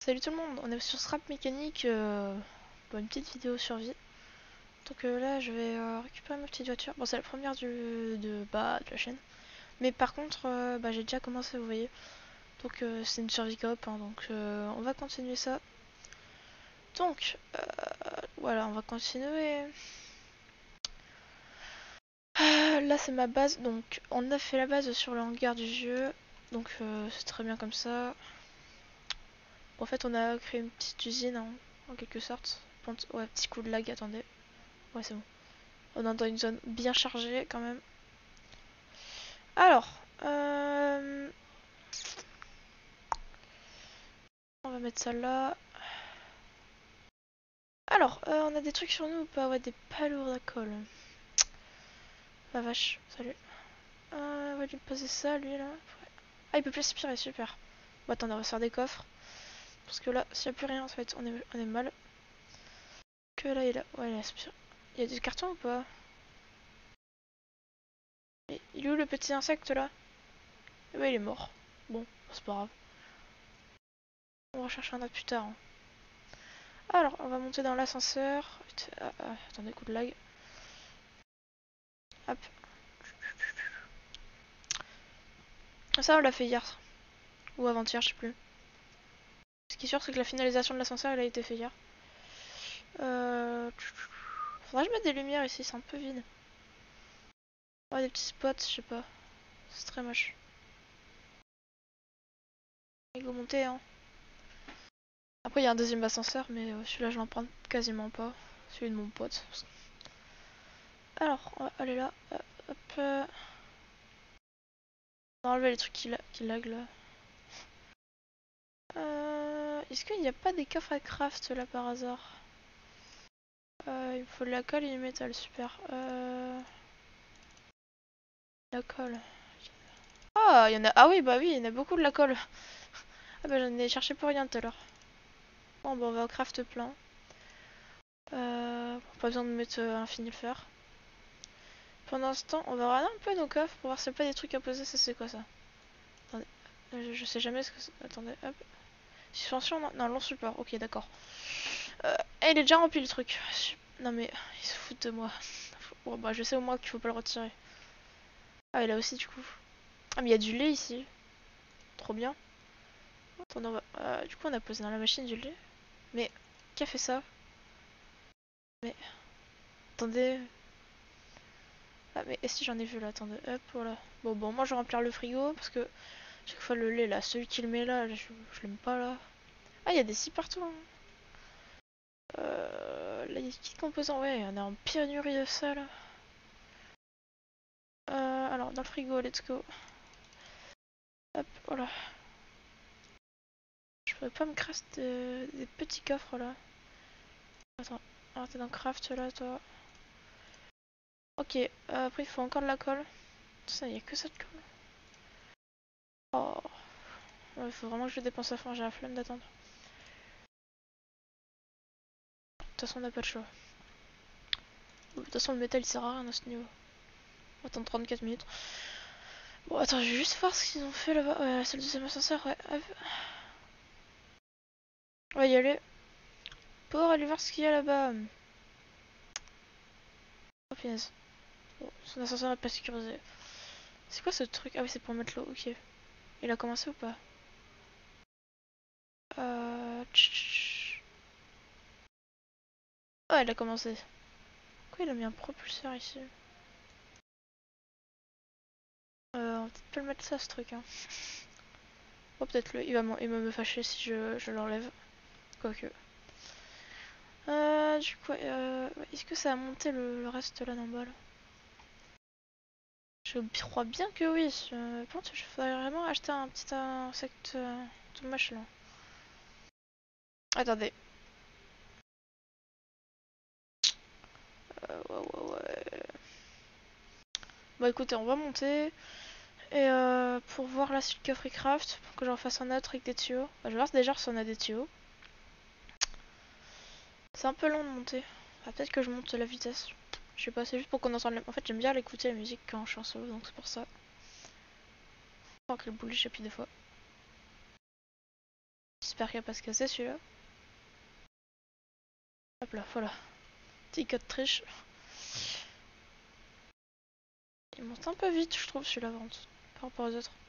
Salut tout le monde, on est sur Scrap Mécanique pour une petite vidéo survie. Donc là je vais récupérer ma petite voiture. Bon, c'est la première de la chaîne. Mais par contre j'ai déjà commencé, vous voyez. Donc c'est une survie coop, hein, donc on va continuer ça. Donc voilà, on va continuer. Là c'est ma base, donc on a fait la base sur le hangar du jeu. Donc c'est très bien comme ça. En fait on a créé une petite usine hein, en quelque sorte. Ouais, petit coup de lag, attendez. Ouais, c'est bon. On est dans une zone bien chargée quand même. Alors, on va mettre ça là. Alors, on a des trucs sur nous ou pas? Ouais, des palourdes à colle. La vache, salut. On va lui poser ça, lui là. Ah, il peut plus aspirer, super. Bon, attendez, on va se faire des coffres. Parce que là, s'il n'y a plus rien, ça va être, on est mal. Que là, ouais, il aspire. Il y a des cartons ou pas? Il est où le petit insecte là? Ouais, il est mort. Bon, c'est pas grave. On va chercher un autre plus tard. Hein. Alors, on va monter dans l'ascenseur. Attendez, coup de lag. Hop. Ça, on l'a fait hier. Ou avant-hier, je sais plus. Ce qui est sûr, c'est que la finalisation de l'ascenseur, elle a été faite hier. Faudrait que je mette des lumières ici, c'est un peu vide. Ouais, des petits spots, je sais pas. C'est très moche. Il faut monter, hein. Après, il y a un deuxième ascenseur, mais celui-là, je l'emprunte quasiment pas. Celui de mon pote. Alors, on va aller là. Hop. On va enlever les trucs qui lag là. Est-ce qu'il n'y a pas des coffres à craft là par hasard? Il me faut de la colle et du métal, super. La colle. Ah, il y en a. Ah oui, bah oui, il y en a beaucoup de la colle. Ah bah j'en ai cherché pour rien tout à l'heure. Bon, bah on va au craft plein. Pas besoin de mettre un fini le fer. Pendant ce temps, on va regarder un peu nos coffres pour voir s'il n'y a pas des trucs à poser. Ça, c'est quoi ça? Attendez. Je sais jamais ce que c'est. Attendez, hop. Suspension, non, long support. Ok, d'accord. Il est déjà rempli le truc. Non mais, ils se foutent de moi. Bon, bah je sais au moins qu'il faut pas le retirer. Ah, et là aussi, du coup. Ah, mais il y a du lait ici. Trop bien. Attendez, du coup, on a posé dans la machine du lait. Mais, qui a fait ça? Mais, attendez. Ah, mais est-ce que j'en ai vu là? Attendez, hop, voilà. Bon, moi je vais remplir le frigo parce que chaque fois le lait là, celui qui le met là, je l'aime pas là. Ah, il y a des scies partout. Hein. Là, il y a des petits composants. Ouais, on est en pénurie de ça là. Alors, dans le frigo, let's go. Hop, voilà. Je pourrais pas me craft des petits coffres là. Attends, alors t'es dans craft là, toi. Ok, après il faut encore de la colle. Ça, il y a que ça de colle. Oh, il faut vraiment que je dépense à fond, j'ai la flemme d'attendre. De toute façon, on n'a pas le choix. De toute façon, le métal il sert à rien à ce niveau. On va attendre 34 minutes. Bon, attends, je vais juste voir ce qu'ils ont fait là-bas. Ouais, la salle de deuxième ascenseur, ouais. Hop. On va y aller. Pour aller voir ce qu'il y a là-bas. Oh punaise. Bon, son ascenseur est pas sécurisé. C'est quoi ce truc? Ah oui, c'est pour mettre l'eau, ok. Il a commencé ou pas? Ouais, il a commencé. Pourquoi il a mis un propulseur ici? On va peut-être pas le mettre ça, ce truc, hein. Oh, peut-être il va me fâcher si je l'enlève. Quoique. Du coup, est-ce que ça a monté le reste là d'en bas là? Je crois bien que oui. Par contre, je faudrait vraiment acheter un petit insecte tout moche là. Attendez. Ouais. Bon, écoutez, on va monter. Et pour voir là si le coffre est craft, pour que j'en fasse un autre avec des tuyaux. Bah, je vais voir déjà si on a des tuyaux. C'est un peu long de monter. Ah, peut-être que je monte la vitesse. Je sais pas, c'est juste pour qu'on entende. En fait, j'aime bien l'écouter la musique quand je suis en solo, donc c'est pour ça. Oh, quelle boule, j'ai pris des fois. J'espère qu'il va pas se casser celui-là. Hop là, voilà. Petit code triche. Il monte un peu vite, je trouve, celui-là, par rapport aux autres.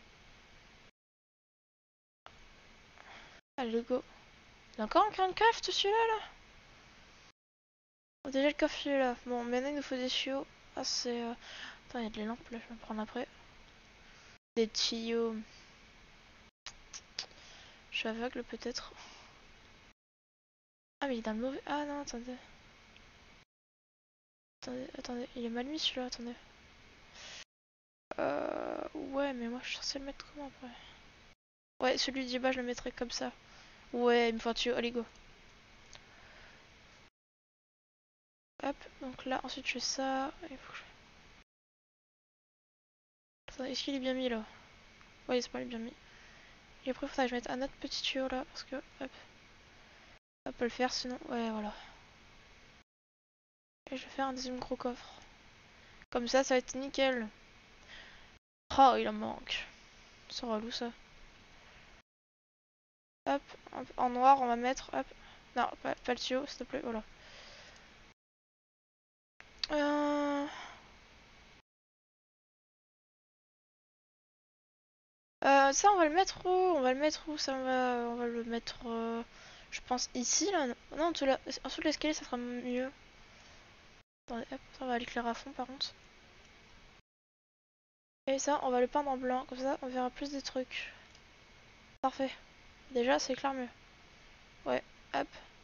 Allez, go. Il a encore un grain de craft, celui-là, là. Oh, déjà, le coffre, il est là. Bon, maintenant, il nous faut des tuyaux. Ah, c'est... Attends, il y a de les lampes, là, je vais me prendre après. Des tuyaux. Je suis aveugle, peut-être. Ah, mais il est dans le mauvais... Ah, non, attendez. Attendez. Il est mal mis, celui-là, attendez. Ouais, mais moi, je suis censé le mettre comment, après? Ouais, celui du bas, je le mettrais comme ça. Ouais, il me faut un tuyau. Allez, go. Hop, donc là, ensuite je fais ça. Il faut que Attends, est-ce qu'il est bien mis là? Ouais, c'est pas, il est bien mis. Et après, il faudrait que je mette un autre petit tuyau là, parce que, hop, ça peut le faire sinon. Ouais, voilà. Et je vais faire un deuxième gros coffre. Comme ça va être nickel. Oh, il en manque. C'est relou ça. Hop, en noir, on va mettre, hop. Non, pas le tuyau, s'il te plaît, voilà. Euh... Ça, on va le mettre où? On va le mettre où? Ça, on va le mettre, je pense, ici, là. Non, en dessous de l'escalier, ça sera mieux. Attendez, hop, ça, on va l'éclairer à fond, par contre. Et ça, on va le peindre en blanc, comme ça, on verra plus des trucs. Parfait. Déjà, c'est clair mieux. Ouais, hop.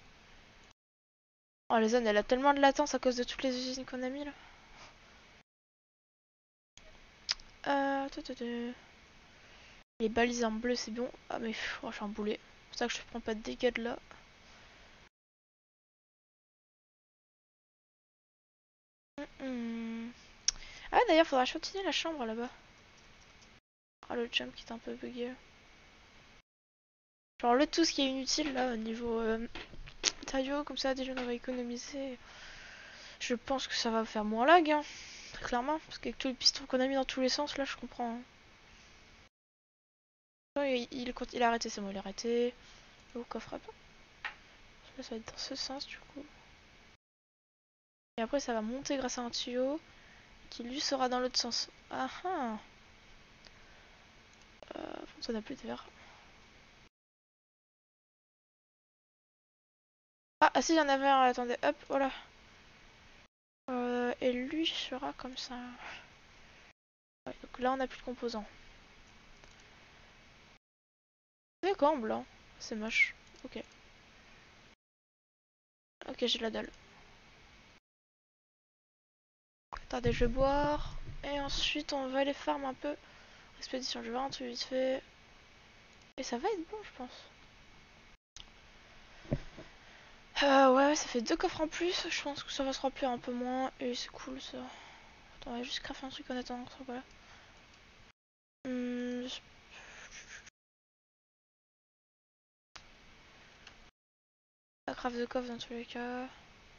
Oh, les zones, elle a tellement de latence à cause de toutes les usines qu'on a mis, là. Les balises en bleu, c'est bon. Ah, mais oh, je suis un boulet. C'est pour ça que je prends pas de dégâts de là. Ah, d'ailleurs, faudra chantiner la chambre là-bas. Ah, le jump qui est un peu bugué. Genre, le tout ce qui est inutile là, au niveau matériaux, comme ça, déjà on va économiser. Je pense que ça va faire moins lag, hein. Très clairement. Parce qu'avec tous les pistons qu'on a mis dans tous les sens, là, je comprends. Hein. Il a arrêté, c'est bon, il a arrêté. Le coffre à pain. Là, ça va être dans ce sens du coup. Et après, ça va monter grâce à un tuyau qui lui sera dans l'autre sens. Ah ah. Ça n'a plus de verre. Ah, si, il y en avait un, attendez, hop, voilà. Et lui sera comme ça. Ouais, donc là, on n'a plus de composants. C'est quoi en blanc? C'est moche. Ok. Ok, j'ai de la dalle. Attendez, je vais boire. Et ensuite, on va aller farm un peu. Expédition, je vais voir un truc vite fait. Et ça va être bon, je pense. Ouais, ça fait 2 coffres en plus. Je pense que ça va se remplir un peu moins. Et c'est cool ça. Attends, on va juste crafter un truc en attendant que ça soit là. Hum, Pas craft de coffre dans tous les cas.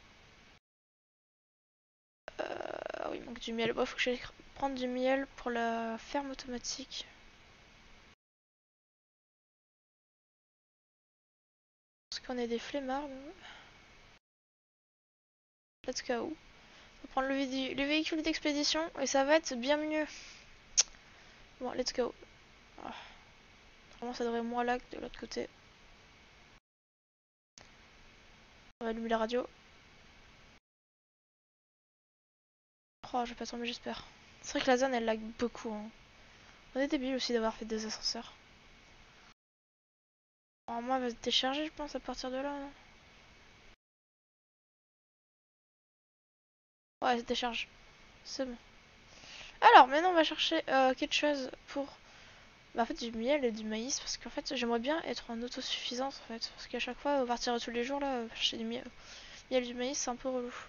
Ah oui, il manque du miel. Bon, faut que j'aille prendre du miel pour la ferme automatique. Parce qu'on est des flemmards, nous. Let's go. On va prendre le véhicule d'expédition et ça va être bien mieux. Bon, let's go. Ah. Vraiment, ça devrait moins lag de l'autre côté. On va allumer la radio. Oh, je vais pas tomber, j'espère. C'est vrai que la zone elle lag beaucoup. Hein. On est débile aussi d'avoir fait des ascenseurs. Moi, elle va se décharger, je pense, à partir de là. Non ouais, elle se décharge. C'est bon. Alors, maintenant, on va chercher quelque chose pour. Bah, en fait, du miel et du maïs. Parce qu'en fait, j'aimerais bien être en autosuffisance. En fait. Parce qu'à chaque fois, on va partir tous les jours là, chercher du miel. Miel et du maïs, c'est un peu relou.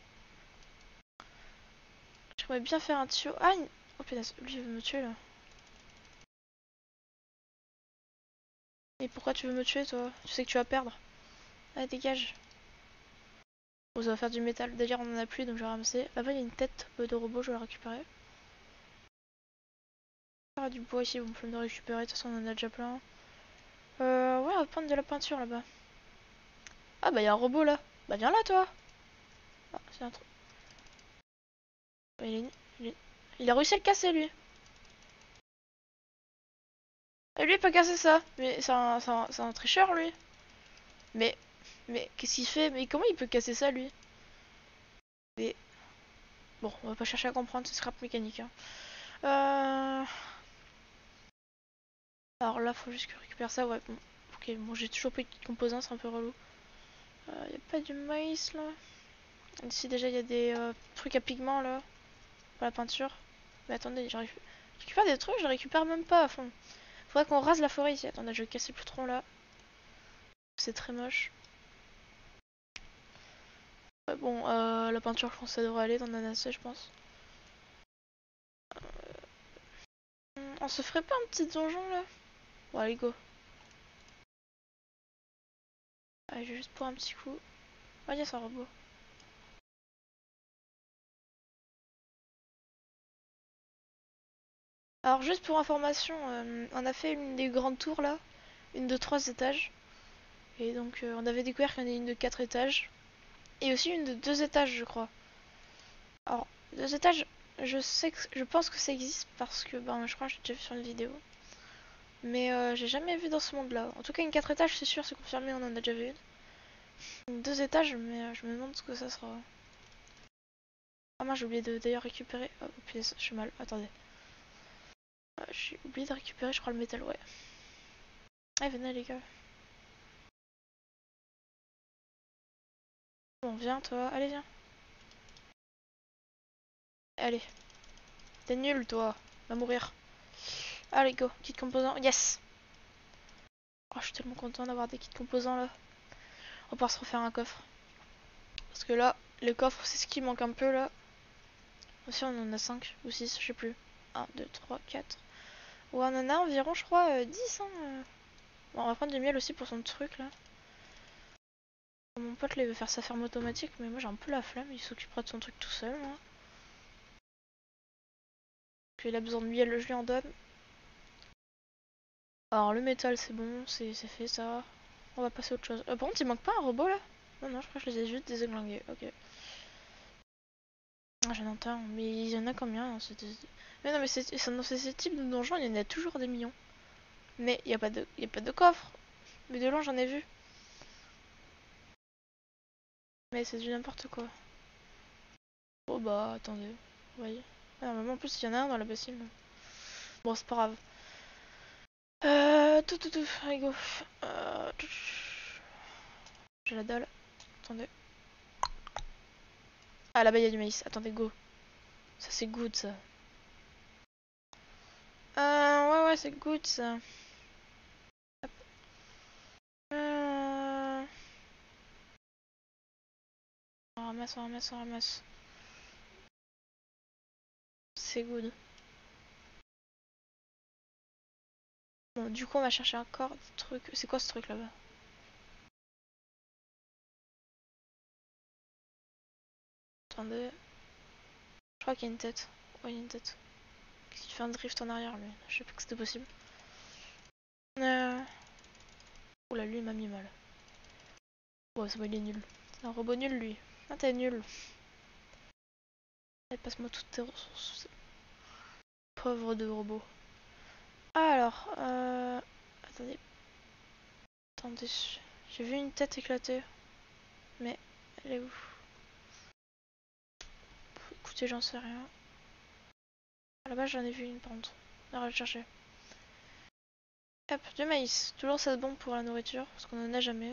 J'aimerais bien faire un tuyau. Ah, oh punaise, lui, il veut me tuer là. Et pourquoi tu veux me tuer, toi? Tu sais que tu vas perdre. Ah, dégage. Bon, ça va faire du métal. D'ailleurs, on en a plus, donc je vais ramasser. Là-bas, il y a une tête de robot, je vais la récupérer. Il y aura du bois ici, bon, je vais le récupérer. De toute façon, on en a déjà plein. Ouais, on va prendre de la peinture là-bas. Ah bah il y a un robot là. Bah viens là toi. Ah, c'est un truc. Il, il a réussi à le casser lui. Et lui il peut casser ça. Mais c'est un tricheur lui. Mais, mais qu'est-ce qu'il fait? Mais comment il peut casser ça lui? Mais bon, on va pas chercher à comprendre, c'est scrap mécanique. Hein. Euh... Alors là, faut juste que je récupère ça. Ouais, bon. Ok, bon, j'ai toujours pris de composants, c'est un peu relou. Y a pas du maïs là. Ici déjà, il y a des trucs à pigments là. Pour la peinture. Mais attendez, j'arrive. Je récupère des trucs, je les récupère même pas à fond. Faudrait qu'on rase la forêt ici. Attendez, je vais casser le tronc là. C'est très moche. Ouais, bon, la peinture, je pense que ça devrait aller dans l'ananas, je pense. On se ferait pas un petit donjon là? Bon, allez, go. Allez, je vais juste pour un petit coup. Ah, il y a un robot. Alors, juste pour information, on a fait une des grandes tours là. Une de 3 étages. Et donc, on avait découvert qu'il y en a une de 4 étages. Et aussi une de 2 étages, je crois. Alors, 2 étages, je pense que ça existe parce que ben, je crois que j'ai déjà vu sur une vidéo. Mais j'ai jamais vu dans ce monde-là. En tout cas, une 4 étages, c'est sûr, c'est confirmé, on en a déjà vu une. Une 2 étages, mais je me demande ce que ça sera. Ah, moi j'ai oublié de d'ailleurs récupérer. Oh, punaise, je suis mal. Attendez. J'ai oublié de récupérer, je crois, le métal, ouais. Allez, venez, les gars. Bon, viens, toi. Allez, viens. Allez. T'es nul, toi. Va mourir. Allez, go. Kit composant. Yes! Oh, je suis tellement content d'avoir des kits composants là. On va pouvoir se refaire un coffre. Parce que là, les coffres, c'est ce qui manque un peu là. Aussi, on en a 5 ou 6, je sais plus. 1, 2, 3, 4. Ouais, on en a environ, je crois, 10. Hein. Bon, on va prendre du miel aussi pour son truc là. Mon pote là, il veut faire sa ferme automatique, mais moi j'ai un peu la flemme. Il s'occupera de son truc tout seul. Là. Puis il a besoin de miel, je lui en donne. Alors, le métal, c'est bon, c'est fait ça. On va passer à autre chose. Par contre, il manque pas un robot là? Non, non, je crois que je les ai juste désenglingués. Ok. Ah, j'en entends, mais il y en a combien hein, Mais non, mais dans ces types de donjons, il y en a toujours des millions. Mais y a pas de coffre. Mais de loin, j'en ai vu. Mais c'est du n'importe quoi. Oh bah, attendez. Vous voyez. Ah, normalement, en plus, il y en a un dans la bassine. Bon, c'est pas grave. Tout. Allez, go. J'ai la dalle. Attendez. Ah, là-bas, il y a du maïs. Attendez, go. Ça, c'est good, ça. Ouais, c'est good, ça. Euh... on ramasse. C'est good. Bon, du coup, on va chercher encore des trucs. C'est quoi ce truc là-bas? Attendez. Je crois qu'il y a une tête. Ouais, il y a une tête. Qu'est-ce qu'il fait un drift en arrière, lui? Je sais pas que c'était possible. Oula, lui, il m'a mis mal. Ouais, c'est bon, il est nul. C'est un robot nul, lui. Ah, t'es nul. Allez, passe-moi toutes tes ressources. Pauvre de robot. Alors, attendez. Attendez. J'ai vu une tête éclater. Mais, elle est où? Écoutez, j'en sais rien. À la base, j'en ai vu une, par contre. On va le chercher. Hop, du maïs. Toujours ça de bon pour la nourriture, parce qu'on en a jamais.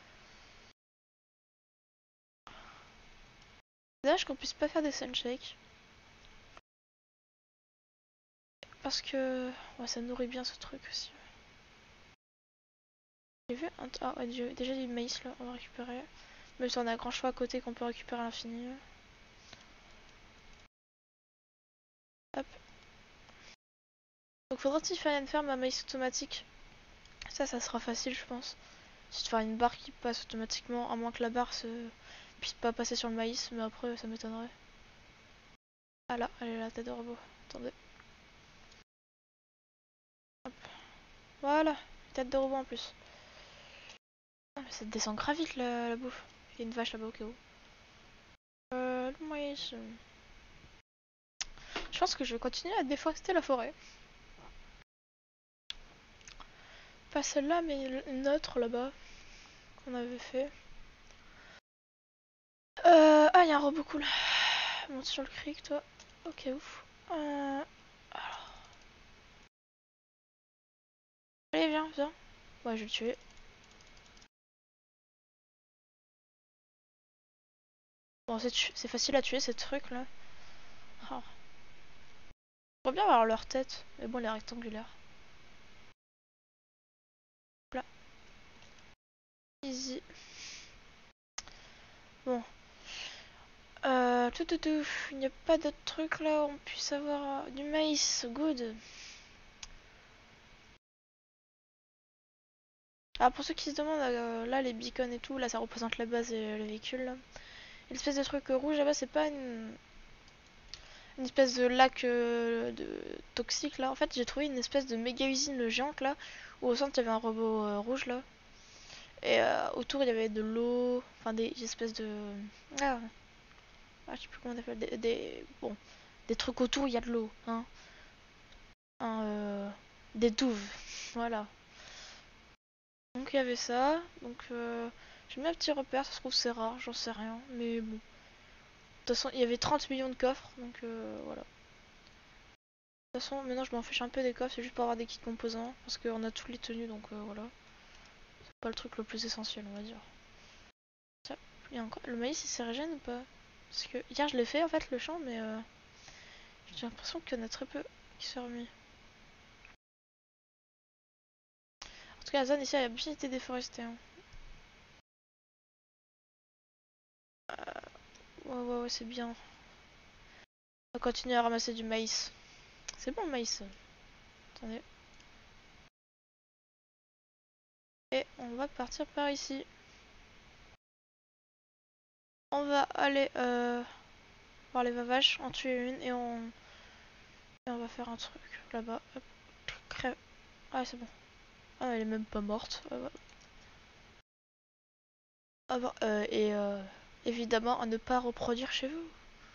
C'est dommage qu'on puisse pas faire des sunshakes. Parce que ouais, ça nourrit bien ce truc aussi. J'ai vu un... Ah ouais, déjà du maïs là, on va récupérer. Même si on a un grand choix à côté qu'on peut récupérer à l'infini. Hop. Donc faudra-t-il faire une ferme à maïs automatique? Ça sera facile je pense. C'est de faire une barre qui passe automatiquement, à moins que la barre puisse pas passer sur le maïs, mais après ça m'étonnerait. Ah là, elle est là, tête de robot. Attendez. Hop. Voilà. tête de robot en plus. Ah, mais ça descend grave vite la bouffe. Il y a une vache là-bas au cas où. Le maïs. Je pense que je vais continuer à déforester la forêt. Pas celle-là, mais une autre là-bas qu'on avait fait. Ah, il y a un robot cool. Monte sur le cric, toi. Ok, ouf. Alors. Allez, viens, viens. Ouais, je vais le tuer. Bon, c'est facile à tuer ces trucs là. Oh. J'aimerais bien avoir leur tête, mais bon, elle est rectangulaire. Là. Easy. Bon. Il n'y a pas d'autres trucs là où on puisse avoir du maïs. Good. Ah, pour ceux qui se demandent, là, les beacons et tout, là, ça représente la base et le véhicule. Là. Et l'espèce de truc rouge là-bas, c'est pas une espèce de lac toxique là. En fait, j'ai trouvé une espèce de méga usine géante là, où au centre il y avait un robot rouge là. Et autour il y avait de l'eau, enfin des espèces de. Ah, je sais plus comment on appelle. Bon, des trucs autour, il y a de l'eau. Hein. Des douves. Voilà. Donc il y avait ça. Donc j'ai mis un petit repère, ça se trouve c'est rare, j'en sais rien. Mais bon. De toute façon, il y avait 30 millions de coffres, donc voilà. De toute façon, maintenant je m'en fiche un peu des coffres, c'est juste pour avoir des kits composants, parce qu'on a tous les tenues, donc voilà. C'est pas le truc le plus essentiel, on va dire. Ça, il y a encore... Le maïs, il se régène ou pas? Parce que hier je l'ai fait en fait, le champ, mais j'ai l'impression qu'il y en a très peu qui sont remis. En tout cas, la zone ici, elle a bien été déforestée. Hein. Ouais, c'est bien. On va continuer à ramasser du maïs. C'est bon le maïs. Attendez. Et on va partir par ici. On va aller voir les vaches, en tuer une et on va faire un truc là-bas. Crève. Ah, c'est bon. Ah, elle est même pas morte. Ah bah, et évidemment à ne pas reproduire chez vous.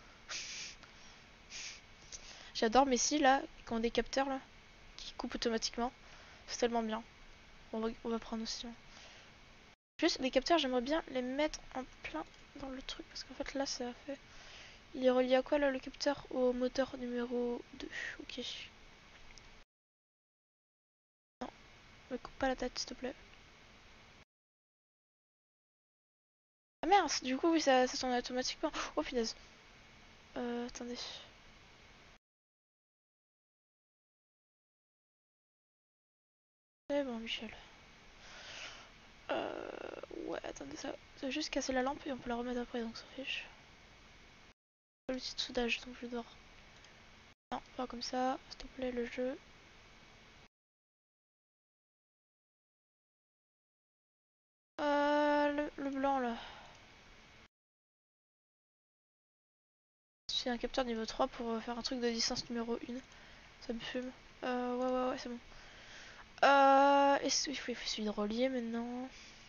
J'adore mais si là, qui ont des capteurs là, qui coupent automatiquement. C'est tellement bien. On va prendre aussi. Hein. Juste les capteurs, j'aimerais bien les mettre en plein dans le truc parce qu'en fait là ça fait. Il est relié à quoi là le capteur? Au moteur numéro 2. Ok. Non, me coupe pas la tête s'il te plaît. Ah merde, du coup oui ça tourne automatiquement. Oh punaise. Attendez. C'est bon Michel. Ouais, attendez ça. Ça va juste casser la lampe et on peut la remettre après donc ça fiche. L'outil de soudage donc je dors. Non, pas comme ça, s'il te plaît le jeu. Le blanc là. C'est un capteur niveau 3 pour faire un truc de distance numéro 1. Ça me fume. Ouais, c'est bon. Il faut celui de relier maintenant.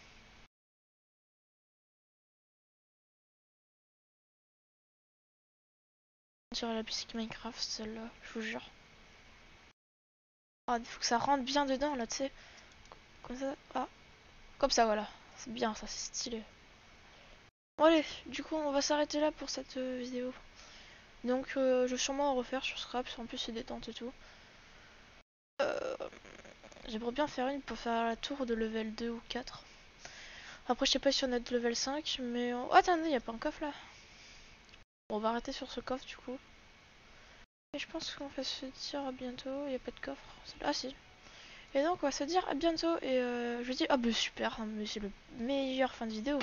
Sur la musique Minecraft, celle-là, je vous jure. Ah, il faut que ça rentre bien dedans là, tu sais. Comme ça. Ah, comme ça, voilà. C'est bien, ça, c'est stylé. Bon, allez, du coup, on va s'arrêter là pour cette vidéo. Donc, je vais sûrement en refaire sur Scraps. En plus, c'est détente et tout. Euh, J'aimerais bien faire une pour faire la tour de level 2 ou 4. Après, je sais pas si on a de level 5, mais... Oh, attendez, y a pas un coffre là. Bon, on va arrêter sur ce coffre du coup. Et je pense qu'on va se dire à bientôt. Y a pas de coffre. Ah si. Et donc, on va se dire à bientôt. Et je vous dis, ah bah super, hein, mais c'est le meilleur fin de vidéo.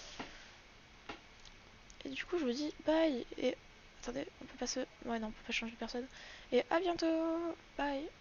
Et du coup, je vous dis bye. Et attendez, on peut pas se... Ouais, non, on peut pas changer de personne. Et à bientôt. Bye.